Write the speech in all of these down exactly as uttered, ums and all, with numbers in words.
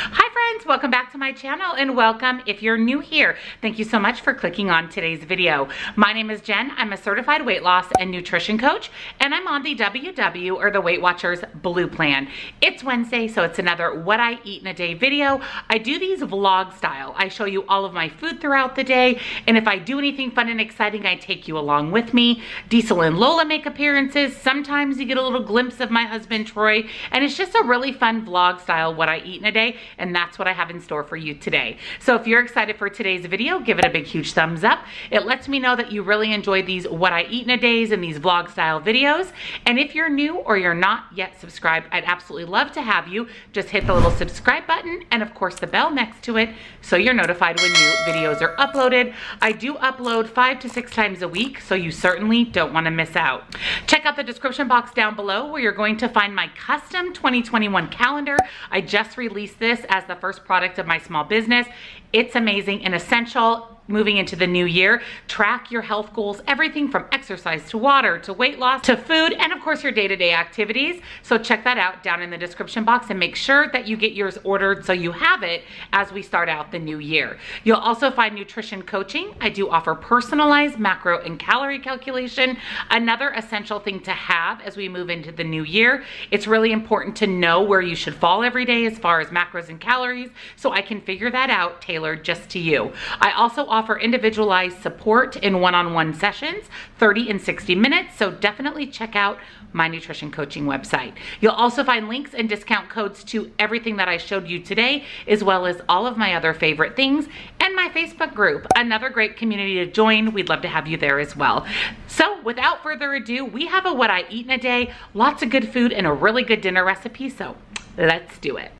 Hi friends, welcome back to my channel and welcome if you're new here. Thank you so much for clicking on today's video. My name is Jen. I'm a certified weight loss and nutrition coach and I'm on the W W or the Weight Watchers Blue Plan. It's Wednesday, so it's another what I eat in a day video. I do these vlog style. I show you all of my food throughout the day, and if I do anything fun and exciting, I take you along with me. Diesel and Lola make appearances. Sometimes you get a little glimpse of my husband Troy, and it's just a really fun vlog style what I eat in a day, and that's what I have in store for you today. So if you're excited for today's video, give it a big huge thumbs up. It lets me know that you really enjoy these what I eat in a days and these vlog style videos. And if you're new or you're not yet subscribed, I'd absolutely love to have you. Just hit the little subscribe button and of course the bell next to it so you're notified when new videos are uploaded. I do upload five to six times a week, so you certainly don't want to miss out. Check out the description box down below where you're going to find my custom twenty twenty-one calendar. I just released this as the first product of my small business. It's amazing and essential. Moving into the new year, track your health goals, everything from exercise to water to weight loss to food, and of course your day-to-day activities. So check that out down in the description box and make sure that you get yours ordered so you have it as we start out the new year. You'll also find nutrition coaching. I do offer personalized macro and calorie calculation, another essential thing to have as we move into the new year. It's really important to know where you should fall every day as far as macros and calories, so I can figure that out tailored just to you. I also offer individualized support in one-on-one sessions, thirty and sixty minutes, so definitely check out my nutrition coaching website. You'll also find links and discount codes to everything that I showed you today, as well as all of my other favorite things, and my Facebook group, another great community to join. We'd love to have you there as well. So without further ado, we have a what I eat in a day, lots of good food and a really good dinner recipe, so let's do it.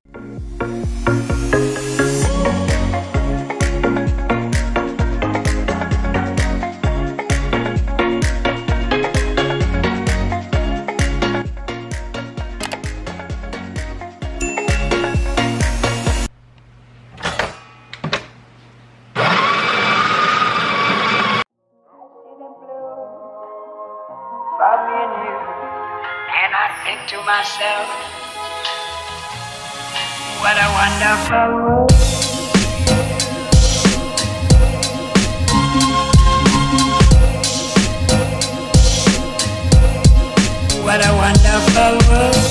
To myself, what a wonderful world. What a wonderful world.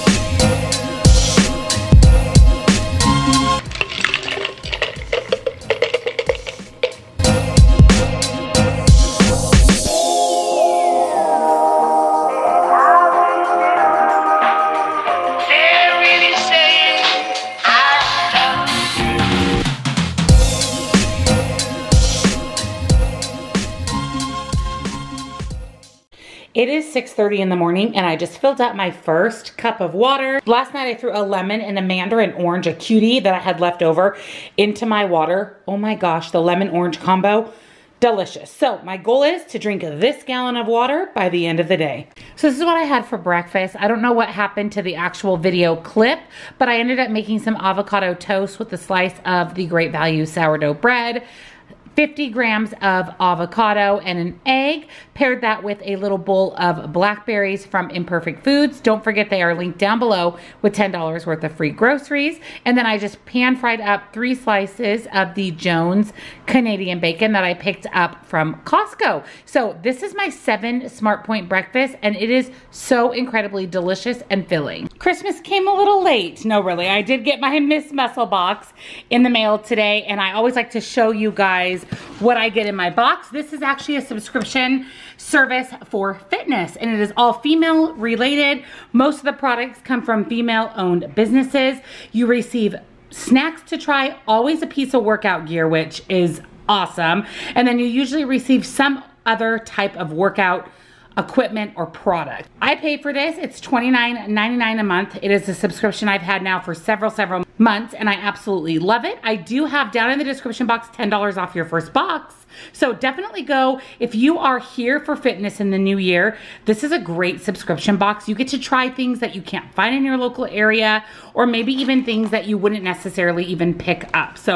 It is six thirty in the morning and I just filled up my first cup of water. Last night I threw a lemon and a mandarin orange, a cutie that I had left over, into my water. Oh my gosh, the lemon orange combo, delicious. So my goal is to drink this gallon of water by the end of the day. So this is what I had for breakfast. I don't know what happened to the actual video clip, but I ended up making some avocado toast with a slice of the Great Value sourdough bread, fifty grams of avocado and an egg. Paired that with a little bowl of blackberries from Imperfect Foods. Don't forget they are linked down below with ten dollars worth of free groceries. And then I just pan fried up three slices of the Jones Canadian bacon that I picked up from Costco. So this is my seven Smart Point breakfast and it is so incredibly delicious and filling. Christmas came a little late. No, really, I did get my Miss Muscle box in the mail today, and I always like to show you guys what I get in my box. This is actually a subscription service for fitness and it is all female related. Most of the products come from female owned businesses. You receive snacks to try, always a piece of workout gear, which is awesome. And then you usually receive some other type of workout equipment or product. I pay for this. It's twenty-nine ninety-nine a month. It is a subscription I've had now for several, several months and I absolutely love it. I do have down in the description box ten dollars off your first box. So definitely go. If you are here for fitness in the new year, this is a great subscription box. You get to try things that you can't find in your local area or maybe even things that you wouldn't necessarily even pick up. So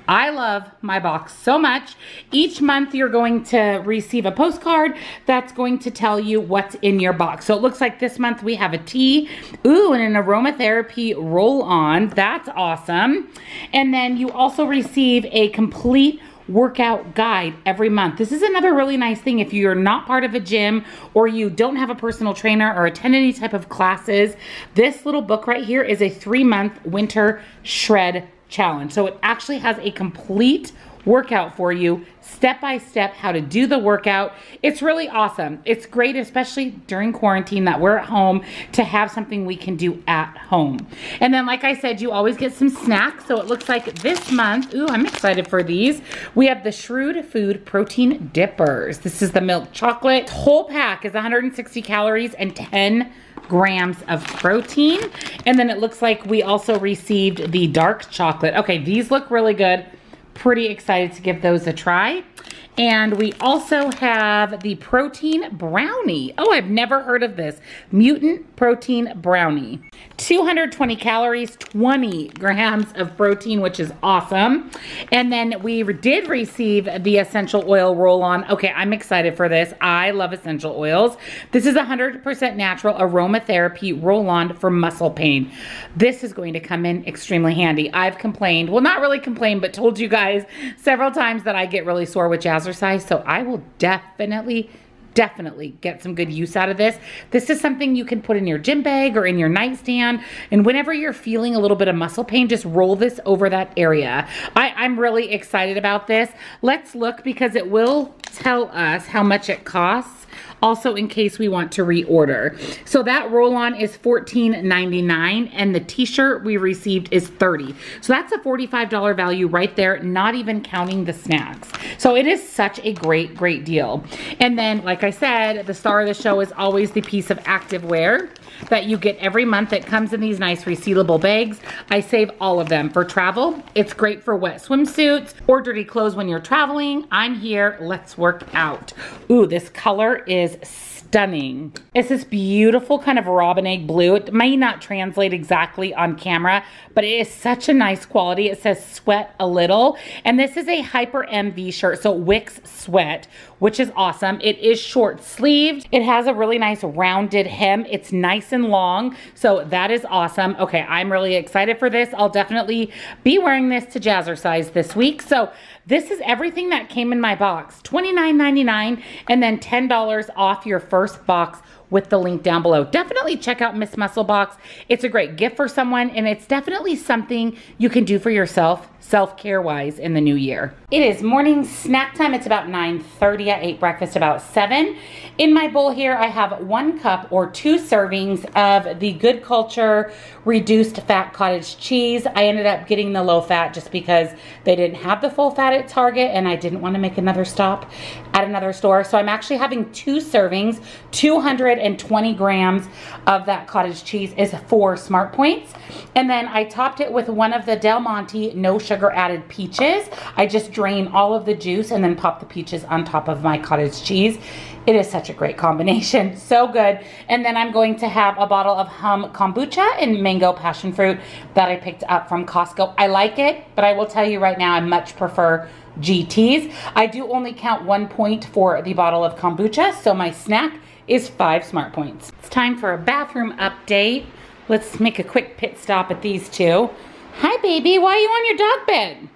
I love my box so much. Each month you're going to receive a postcard that's going to tell you what's in your box. So it looks like this month we have a tea, ooh, and an aromatherapy roll-on. That's awesome. And then you also receive a complete workout guide every month. This is another really nice thing if you're not part of a gym or you don't have a personal trainer or attend any type of classes. This little book right here is a three-month winter shred challenge. So it actually has a complete workout for you, step by step, how to do the workout. It's really awesome. It's great, especially during quarantine that we're at home, to have something we can do at home. And then, like I said, you always get some snacks. So it looks like this month, ooh, I'm excited for these. We have the Shrewd Food Protein Dippers. This is the milk chocolate. Whole pack is one hundred sixty calories and ten grams of protein. And then it looks like we also received the dark chocolate. Okay, these look really good. Pretty excited to give those a try. And we also have the protein brownie. Oh, I've never heard of this. Mutant protein brownie. two hundred twenty calories, twenty grams of protein, which is awesome. And then we did receive the essential oil roll-on. Okay, I'm excited for this. I love essential oils. This is one hundred percent natural aromatherapy roll-on for muscle pain. This is going to come in extremely handy. I've complained, well, not really complained, but told you guys several times that I get really sore with jazzercise, so I will definitely definitely get some good use out of this. This is something you can put in your gym bag or in your nightstand, and whenever you're feeling a little bit of muscle pain, just roll this over that area. I, I'm really excited about this. Let's look, because it will tell us how much it costs, also in case we want to reorder. So that roll-on is fourteen ninety-nine, and the t-shirt we received is thirty. So that's a forty-five dollar value right there, not even counting the snacks. So it is such a great, great deal. And then, like I said, the star of the show is always the piece of activewear that you get every month. It comes in these nice resealable bags. I save all of them for travel. It's great for wet swimsuits or dirty clothes when you're traveling. I'm here, let's work out. Ooh, this color is stunning. It's this beautiful kind of robin egg blue. It may not translate exactly on camera, but it is such a nice quality. It says sweat a little, and this is a Hyper M V shirt, so wicks sweat, which is awesome. It is short sleeved. It has a really nice rounded hem. It's nice and long, so that is awesome. Okay, I'm really excited for this. I'll definitely be wearing this to jazzercise this week. So this is everything that came in my box, twenty-nine ninety-nine, and then ten dollars off your first box with the link down below. Definitely check out Miss Muscle Box. It's a great gift for someone, and it's definitely something you can do for yourself, self-care wise, in the new year. It is morning snack time. It's about nine thirty. I ate breakfast about seven. In my bowl here, I have one cup or two servings of the Good Culture reduced fat cottage cheese. I ended up getting the low fat just because they didn't have the full fat at Target, and I didn't want to make another stop at another store. So I'm actually having two servings. two hundred twenty grams of that cottage cheese is four Smart Points. And then I topped it with one of the Del Monte no sugar added peaches. I just drain all of the juice and then pop the peaches on top of my cottage cheese. It is such a great combination, so good. And then I'm going to have a bottle of Hum kombucha and mango passion fruit that I picked up from Costco. I like it, but I will tell you right now, I much prefer G T's. I do only count one point for the bottle of kombucha, so my snack is five Smart Points. It's time for a bathroom update. Let's make a quick pit stop at these two. Hi, baby, why are you on your dog bed?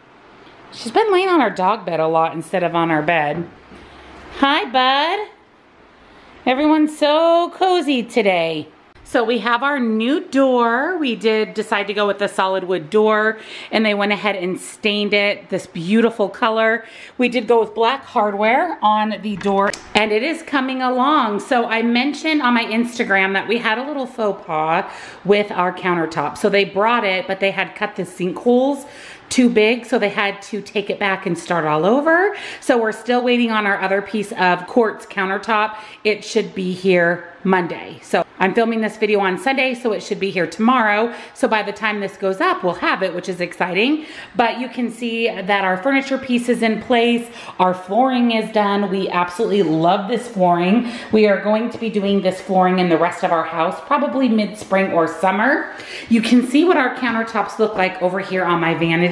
She's been laying on our dog bed a lot instead of on our bed. Hi, bud. Everyone's so cozy today. So we have our new door. We did decide to go with the solid wood door, and they went ahead and stained it this beautiful color. We did go with black hardware on the door, and it is coming along. So I mentioned on my Instagram that we had a little faux pas with our countertop. So they brought it, but they had cut the sinkholes too big, so they had to take it back and start all over. So we're still waiting on our other piece of quartz countertop. It should be here Monday. So I'm filming this video on Sunday, so it should be here tomorrow. So by the time this goes up, we'll have it, which is exciting. But you can see that our furniture piece is in place. Our flooring is done. We absolutely love this flooring. We are going to be doing this flooring in the rest of our house, probably mid-spring or summer. You can see what our countertops look like over here on my vanity.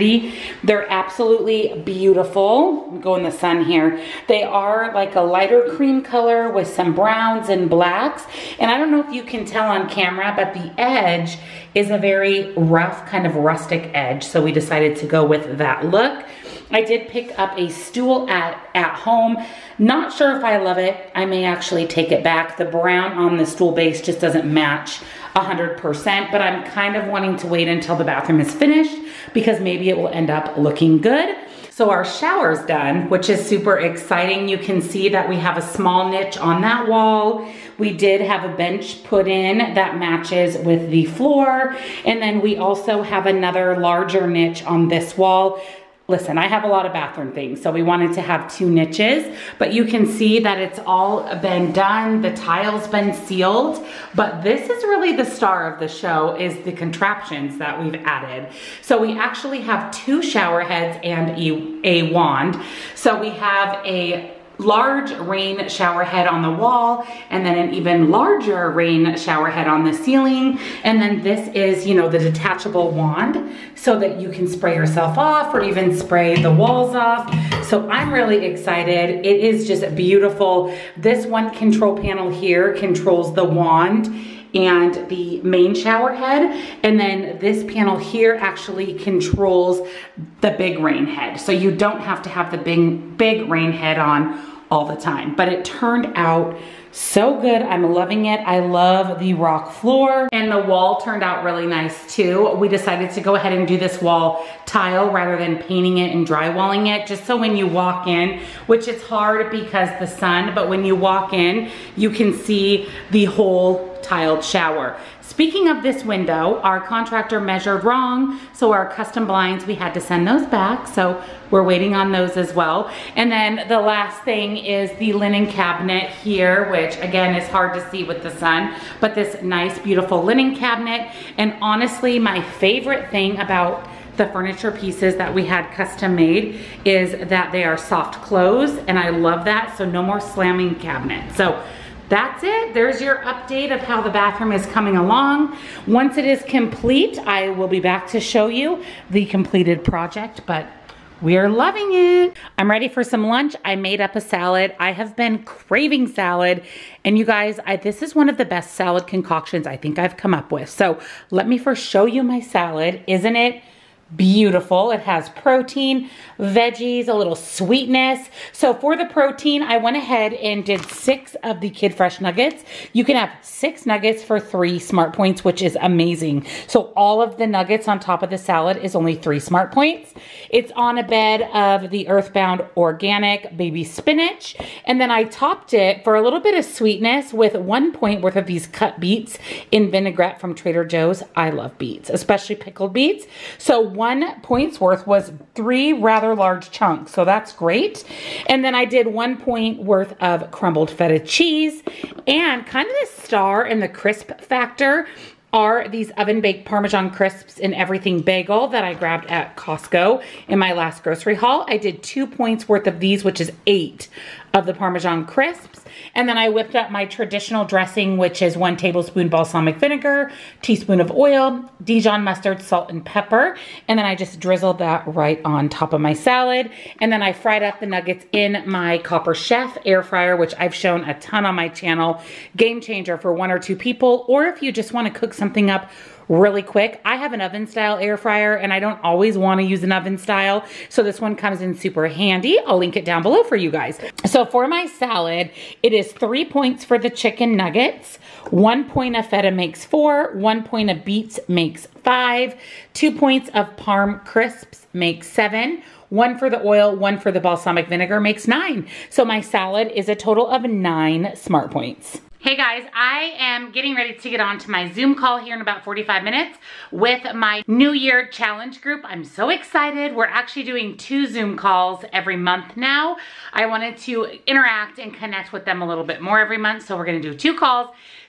Infinity. They're absolutely beautiful. Go in the sun here. They are like a lighter cream color with some browns and blacks. And I don't know if you can tell on camera, but the edge is a very rough, kind of rustic edge. So we decided to go with that look. I did pick up a stool at, at home. Not sure if I love it. I may actually take it back. The brown on the stool base just doesn't match one hundred percent, but I'm kind of wanting to wait until the bathroom is finished because maybe it will end up looking good. So our shower's done, which is super exciting. You can see that we have a small niche on that wall. We did have a bench put in that matches with the floor. And then we also have another larger niche on this wall. Listen, I have a lot of bathroom things, so we wanted to have two niches, but you can see that it's all been done. The tile's been sealed, but this is really the star of the show is the contraptions that we've added. So we actually have two shower heads and a, a wand. So we have a large rain shower head on the wall, and then an even larger rain shower head on the ceiling. And then this is, you know, the detachable wand so that you can spray yourself off or even spray the walls off. So I'm really excited. It is just beautiful. This one control panel here controls the wand and the main shower head. And then this panel here actually controls the big rain head. So you don't have to have the big, big rain head on all the time. But it turned out so good. I'm loving it. I love the rock floor, and the wall turned out really nice too. We decided to go ahead and do this wall tile rather than painting it and drywalling it, just so when you walk in, which is hard because the sun, but when you walk in, you can see the whole tiled shower. Speaking of this window, our contractor measured wrong, so our custom blinds, we had to send those back, so we're waiting on those as well. And then the last thing is the linen cabinet here, which again is hard to see with the sun, but this nice, beautiful linen cabinet. And honestly, my favorite thing about the furniture pieces that we had custom made is that they are soft close, and I love that, so no more slamming cabinets. So that's it. There's your update of how the bathroom is coming along. Once it is complete, I will be back to show you the completed project, but we're loving it. I'm ready for some lunch. I made up a salad. I have been craving salad, and you guys, I, this is one of the best salad concoctions I think I've come up with. So let me first show you my salad. Isn't it beautiful? It has protein, veggies, a little sweetness. So for the protein, I went ahead and did six of the Kid Fresh nuggets. You can have six nuggets for three smart points, which is amazing. So all of the nuggets on top of the salad is only three smart points. It's on a bed of the Earthbound organic baby spinach. And then I topped it for a little bit of sweetness with one point worth of these cut beets in vinaigrette from Trader Joe's. I love beets, especially pickled beets. So one point's worth was three rather large chunks, so that's great. And then I did one point worth of crumbled feta cheese, and kind of the star and the crisp factor are these oven baked Parmesan crisps and everything bagel that I grabbed at Costco in my last grocery haul. I did two points worth of these, which is eight of the Parmesan crisps. And then I whipped up my traditional dressing, which is one tablespoon balsamic vinegar, teaspoon of oil, Dijon mustard, salt, and pepper. And then I just drizzled that right on top of my salad. And then I fried up the nuggets in my Copper Chef air fryer, which I've shown a ton on my channel. Game changer for one or two people, or if you just want to cook something up really quick. I have an oven style air fryer, and I don't always want to use an oven style, so this one comes in super handy. I'll link it down below for you guys. So for my salad, it is three points for the chicken nuggets, one point of feta makes four, one point of beets makes five, two points of parm crisps makes seven, one for the oil, one for the balsamic vinegar makes nine. So my salad is a total of nine smart points. Hey guys, I am getting ready to get on to my Zoom call here in about forty-five minutes with my New Year challenge group. I'm so excited. We're actually doing two Zoom calls every month now. I wanted to interact and connect with them a little bit more every month, so we're gonna do two calls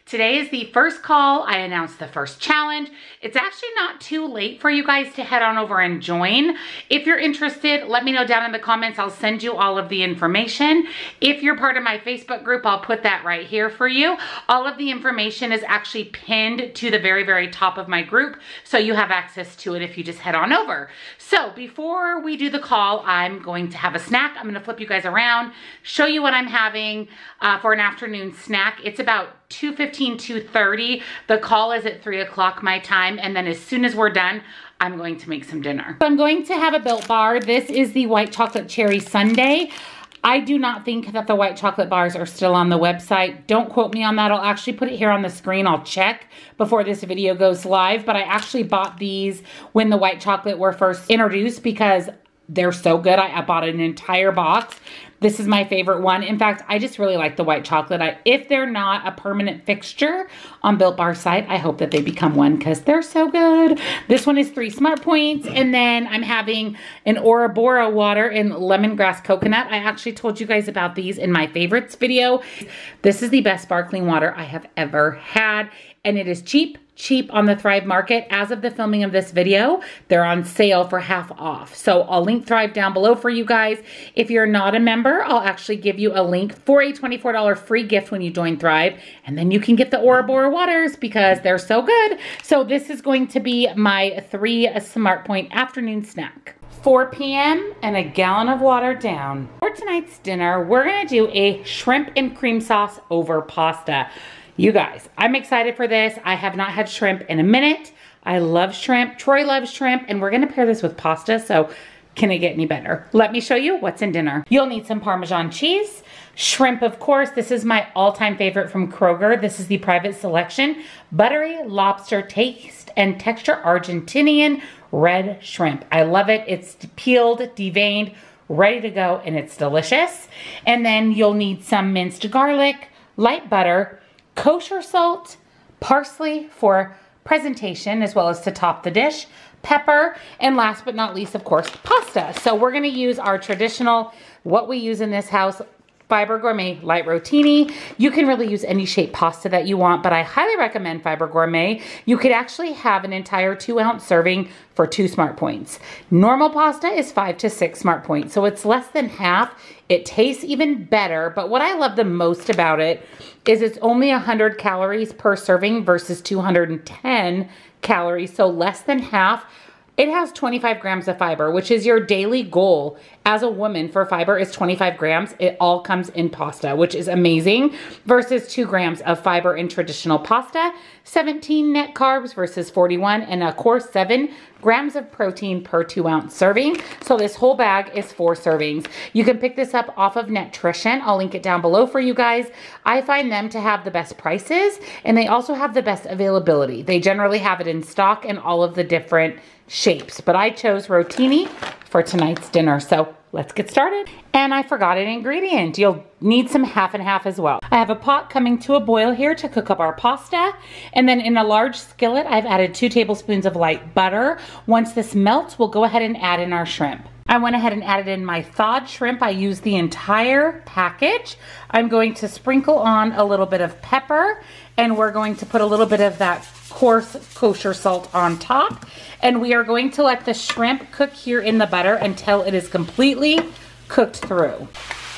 Today is the first call. I announced the first challenge. It's actually not too late for you guys to head on over and join. If you're interested, let me know down in the comments. I'll send you all of the information. If you're part of my Facebook group, I'll put that right here for you. All of the information is actually pinned to the very, very top of my group, so you have access to it if you just head on over. So before we do the call, I'm going to have a snack. I'm gonna flip you guys around, show you what I'm having uh, for an afternoon snack. It's about two fifteen, two thirty. The call is at three o'clock my time, and then as soon as we're done, I'm going to make some dinner. So I'm going to have a Built Bar. This is the white chocolate cherry sundae. I do not think that the white chocolate bars are still on the website. Don't quote me on that. I'll actually put it here on the screen. I'll check before this video goes live, but I actually bought these when the white chocolate were first introduced because they're so good. I, I bought an entire box. This is my favorite one. In fact, I just really like the white chocolate. I, if they're not a permanent fixture on Built Bar site, I hope that they become one because they're so good. This one is three Smart Points. And then I'm having an Ora Bora water in lemongrass coconut. I actually told you guys about these in my favorites video. This is the best sparkling water I have ever had. And it is cheap. cheap on the Thrive Market. As of the filming of this video, they're on sale for half off. So I'll link Thrive down below for you guys. If you're not a member, I'll actually give you a link for a twenty-four dollar free gift when you join Thrive. And then you can get the Ora Bora waters because they're so good. So this is going to be my three Smart Point afternoon snack. four p m and a gallon of water down. For tonight's dinner, we're gonna do a shrimp and cream sauce over pasta. You guys, I'm excited for this. I have not had shrimp in a minute. I love shrimp. Troy loves shrimp, and we're gonna pair this with pasta, so can it get any better? Let me show you what's in dinner. You'll need some Parmesan cheese, shrimp, of course. This is my all-time favorite from Kroger. This is the Private Selection, buttery lobster taste and texture Argentinian red shrimp. I love it. It's peeled, deveined, ready to go, and it's delicious. And then you'll need some minced garlic, light butter, kosher salt, parsley for presentation as well as to top the dish, pepper, and last but not least, of course, pasta. So we're gonna use our traditional, what we use in this house, Fiber Gourmet Light Rotini. You can really use any shaped pasta that you want, but I highly recommend Fiber Gourmet. You could actually have an entire two ounce serving for two Smart Points. Normal pasta is five to six Smart Points, so it's less than half. It tastes even better, but what I love the most about it is it's only one hundred calories per serving versus two hundred ten calories, so less than half. It has twenty-five grams of fiber, which is your daily goal as a woman for fiber is twenty-five grams. It all comes in pasta, which is amazing, versus two grams of fiber in traditional pasta, seventeen net carbs versus forty-one, and of course seven grams of protein per two ounce serving. So this whole bag is four servings. You can pick this up off of Netrition. I'll link it down below for you guys. I find them to have the best prices, and they also have the best availability. They generally have it in stock in all of the different shapes, but I chose Rotini for tonight's dinner. So let's get started. And I forgot an ingredient. You'll need some half and half as well. I have a pot coming to a boil here to cook up our pasta. And then in a large skillet, I've added two tablespoons of light butter. Once this melts, we'll go ahead and add in our shrimp. I went ahead and added in my thawed shrimp. I used the entire package. I'm going to sprinkle on a little bit of pepper, and we're going to put a little bit of that coarse kosher salt on top. And we are going to let the shrimp cook here in the butter until it is completely cooked through.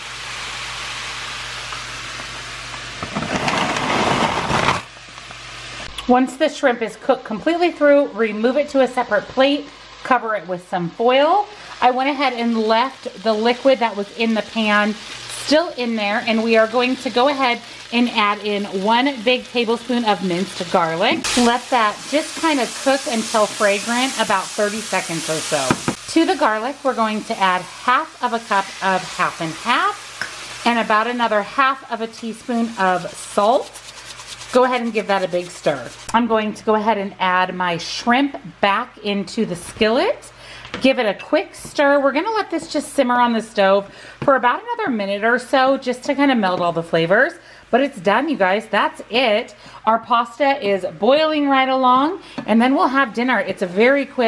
Once the shrimp is cooked completely through, remove it to a separate plate, cover it with some foil. I went ahead and left the liquid that was in the pan still in there, and we are going to go ahead and add in one big tablespoon of minced garlic. Let that just kind of cook until fragrant, about thirty seconds or so. To the garlic, we're going to add half of a cup of half and half, and about another half of a teaspoon of salt. Go ahead and give that a big stir. I'm going to go ahead and add my shrimp back into the skillet. Give it a quick stir. We're gonna let this just simmer on the stove for about another minute or so just to kind of melt all the flavors. But it's done, you guys. That's it. Our pasta is boiling right along, and then we'll have dinner. It's a very quick,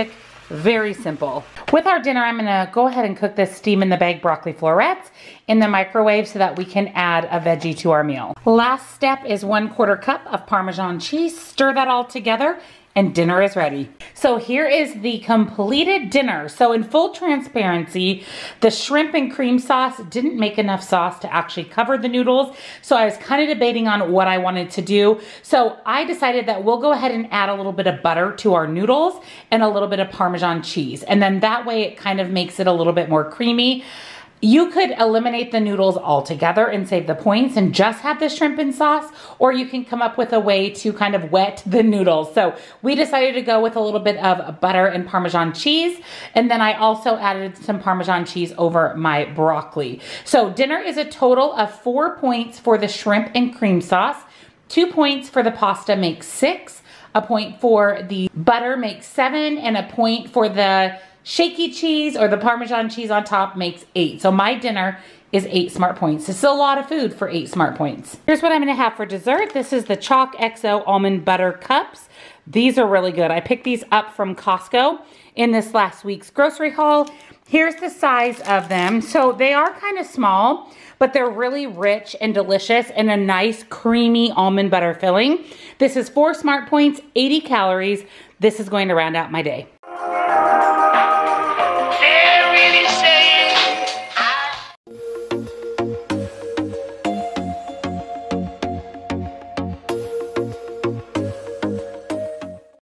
Very simple. With our dinner, I'm gonna go ahead and cook this steam in the bag broccoli florets in the microwave so that we can add a veggie to our meal. Last step is one quarter cup of Parmesan cheese. Stir that all together and dinner is ready. So here is the completed dinner. So in full transparency, the shrimp and cream sauce didn't make enough sauce to actually cover the noodles. So I was kind of debating on what I wanted to do. So I decided that we'll go ahead and add a little bit of butter to our noodles and a little bit of Parmesan cheese. And then that way it kind of makes it a little bit more creamy. You could eliminate the noodles altogether and save the points and just have the shrimp and sauce, or you can come up with a way to kind of wet the noodles. So we decided to go with a little bit of butter and Parmesan cheese. And then I also added some Parmesan cheese over my broccoli. So dinner is a total of four points for the shrimp and cream sauce. Two points for the pasta makes six. A point for the butter makes seven, and a point for the shaky cheese or the Parmesan cheese on top makes eight. So my dinner is eight smart points. This is a lot of food for eight smart points. Here's what I'm gonna have for dessert. This is the Chalk X O almond butter cups. These are really good. I picked these up from Costco in this last week's grocery haul. Here's the size of them. So they are kind of small, but they're really rich and delicious and a nice creamy almond butter filling. This is four smart points, eighty calories. This is going to round out my day.